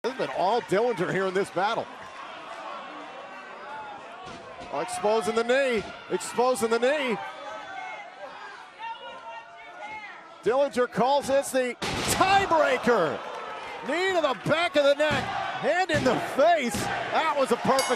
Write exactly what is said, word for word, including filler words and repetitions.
It's been all Dillinger here in this battle. Oh, exposing the knee, exposing the knee. Dillinger calls this the tiebreaker. Knee to the back of the neck, hand in the face. That was a perfect